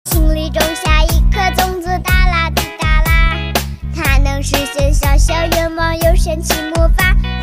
心里种下一颗种子，哒啦滴哒啦，它能实现小小愿望，有神奇魔法。